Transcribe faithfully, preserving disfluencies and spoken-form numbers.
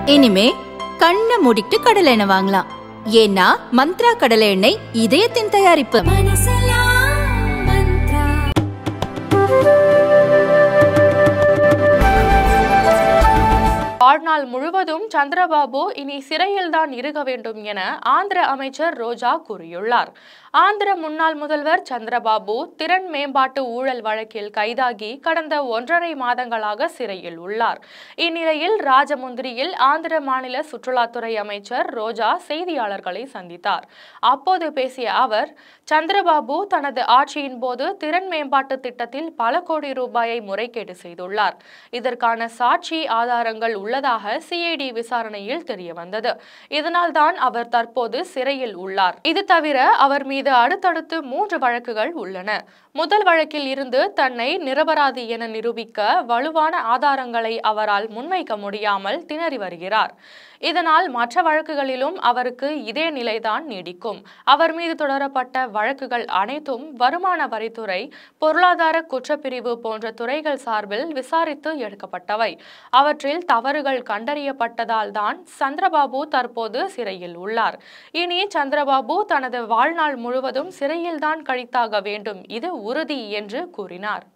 இனிமே கண்ணை மூடிட்டு கடலை எண்ணெய் வாங்கலாம். ஏன்னா மந்த்ரா கடலை எண்ணெய் இதயத்தின் தயாரிப்பு. வாழ்நாள் முழுவதும் சந்திரபாபு இனி சிறையில்தான் இருக்க வேண்டும் என ஆந்திர அமைச்சர் ரோஜா கூறியுள்ளார். ஆந்திர முன்னாள் முதல்வர் சந்திரபாபு திறன் மேம்பாட்டு ஊழல் வழக்கில் கைதாகி கடந்த ஒன்றரை மாதங்களாக சிறையில் உள்ளார். இந்நிலையில் ராஜமுந்திரியில் ஆந்திர மாநில சுற்றுலாத்துறை அமைச்சர் ரோஜா செய்தியாளர்களை சந்தித்தார். அப்போது பேசிய அவர், சந்திரபாபு தனது ஆட்சியின் போது திறன் மேம்பாட்டு திட்டத்தில் பல கோடி ரூபாயை முறைகேடு செய்துள்ளார். இதற்கான சாட்சி ஆதாரங்கள் உள்ளதாக சிஐடி விசாரணையில் தெரிய வந்தது. இதனால் தான் அவர் தற்போது சிறையில் உள்ளார். இது தவிர அவர் மீது அடுத்தடுத்து மூன்று வழக்குகள் உள்ளன. முதல் வழக்கில் இருந்து தன்னை நிரபராதி என நிரூபிக்க வலுவான ஆதாரங்களை அவரால் முன்வைக்க முடியாமல் திணறி வருகிறார். இதனால் மற்ற வழக்குகளிலும் அவருக்கு இதே நிலைதான் நீடிக்கும். அவர் மீது தொடரப்பட்ட வழக்குகள் அனைத்தும் வருமான வரித்துறை, பொருளாதார குற்றப்பிரிவு போன்ற துறைகள் சார்பில் விசாரித்து எடுக்கப்பட்டவை. அவற்றில் தவறுகள் கண்டறியப்பட்டதால் தான் சந்திரபாபு தற்போது சிறையில் உள்ளார். இனி சந்திரபாபு தனது வாழ்நாள் முழுவதும் சிறையில்தான் கழித்தாக வேண்டும், இது உறுதி என்று கூறினார்.